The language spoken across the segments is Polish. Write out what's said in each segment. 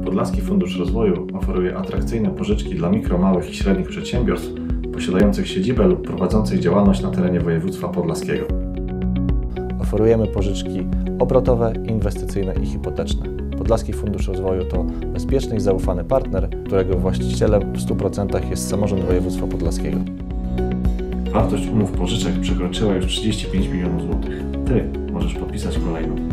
Podlaski Fundusz Rozwoju oferuje atrakcyjne pożyczki dla mikro, małych i średnich przedsiębiorstw posiadających siedzibę lub prowadzących działalność na terenie województwa podlaskiego. Oferujemy pożyczki obrotowe, inwestycyjne i hipoteczne. Podlaski Fundusz Rozwoju to bezpieczny i zaufany partner, którego właścicielem w 100% jest samorząd województwa podlaskiego. Wartość umów pożyczek przekroczyła już 35 milionów złotych. Ty możesz podpisać kolejną.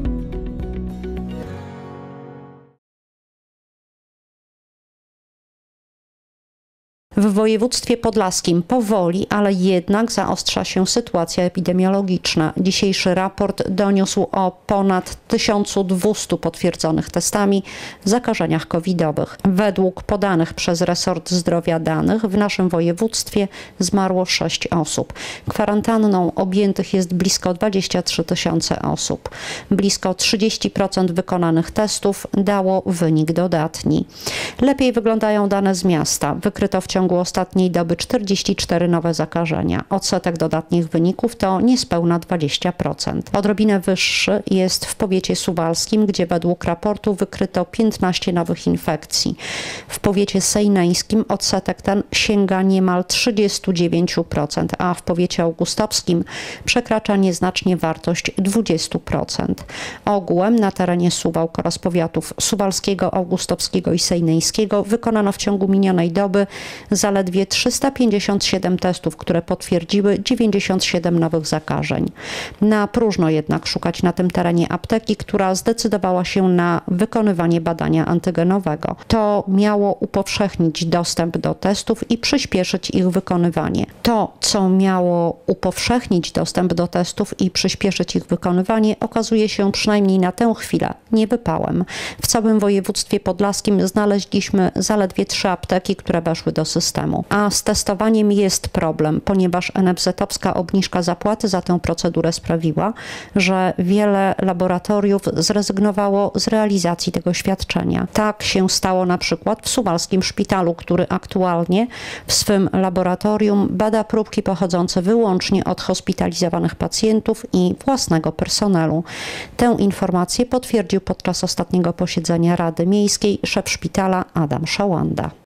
W województwie podlaskim powoli, ale jednak zaostrza się sytuacja epidemiologiczna. Dzisiejszy raport doniósł o ponad 1200 potwierdzonych testami zakażeniach covidowych. Według podanych przez resort zdrowia danych w naszym województwie zmarło 6 osób. Kwarantanną objętych jest blisko 23 000 osób. Blisko 30% wykonanych testów dało wynik dodatni. Lepiej wyglądają dane z miasta. Wykryto w ciągu ostatniej doby 44 nowe zakażenia. Odsetek dodatnich wyników to niespełna 20%. Odrobinę wyższy jest w powiecie suwalskim, gdzie według raportu wykryto 15 nowych infekcji. W powiecie sejneńskim odsetek ten sięga niemal 39%, a w powiecie augustowskim przekracza nieznacznie wartość 20%. Ogółem na terenie Suwałk oraz powiatów suwalskiego, augustowskiego i sejneńskiego wykonano w ciągu minionej doby zaledwie 357 testów, które potwierdziły 97 nowych zakażeń. Na próżno jednak szukać na tym terenie apteki, która zdecydowała się na wykonywanie badania antygenowego. To miało upowszechnić dostęp do testów i przyspieszyć ich wykonywanie. To, co miało upowszechnić dostęp do testów i przyspieszyć ich wykonywanie, okazuje się przynajmniej na tę chwilę niewypałem. W całym województwie podlaskim znaleźliśmy zaledwie 3 apteki, które weszły do systemu. A z testowaniem jest problem, ponieważ NFZ-owska obniżka zapłaty za tę procedurę sprawiła, że wiele laboratoriów zrezygnowało z realizacji tego świadczenia. Tak się stało na przykład w suwalskim szpitalu, który aktualnie w swym laboratorium bada próbki pochodzące wyłącznie od hospitalizowanych pacjentów i własnego personelu. Tę informację potwierdził podczas ostatniego posiedzenia Rady Miejskiej szef szpitala Adam Szałanda.